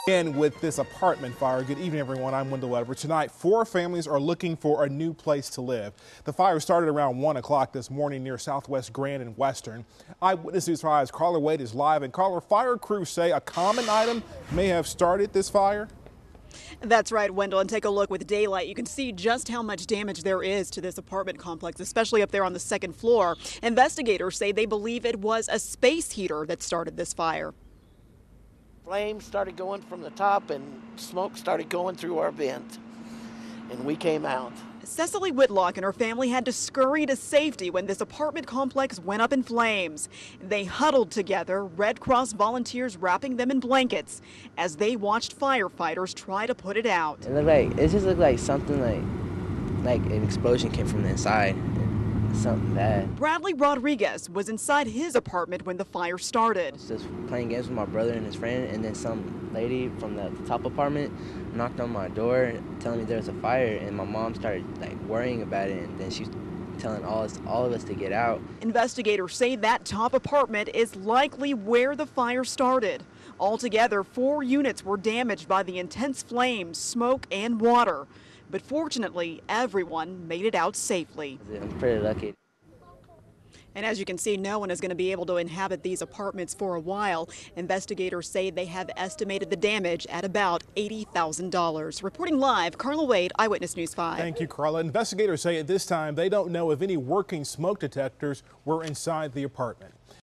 And with this apartment fire, good evening everyone, I'm Wendell Edwards. Tonight, 4 families are looking for a new place to live. The fire started around 1 o'clock this morning near Southwest Grand and Western. Eyewitness News 5's Carla Wade is live, and Carla, fire crews say a common item may have started this fire. That's right, Wendell, and take a look with daylight. You can see just how much damage there is to this apartment complex, especially up there on the 2nd floor. Investigators say they believe it was a space heater that started this fire. Flames started going from the top and smoke started going through our vent, and we came out. Cecily Whitlock and her family had to scurry to safety when this apartment complex went up in flames. They huddled together, Red Cross volunteers wrapping them in blankets as they watched firefighters try to put it out. It just looked like something like an explosion came from the inside. Something bad. Bradley Rodriguez was inside his apartment when the fire started. I was just playing games with my brother and his friend, and then some lady from the top apartment knocked on my door telling me there was a fire, and my mom started worrying about it, and then she was telling all of us to get out. Investigators say that top apartment is likely where the fire started. Altogether, 4 units were damaged by the intense flames, smoke, and water. But fortunately, everyone made it out safely. I'm pretty lucky. And as you can see, no one is going to be able to inhabit these apartments for a while. Investigators say they have estimated the damage at about $80,000. Reporting live, Carla Wade, Eyewitness News 5. Thank you, Carla. Investigators say at this time they don't know if any working smoke detectors were inside the apartment.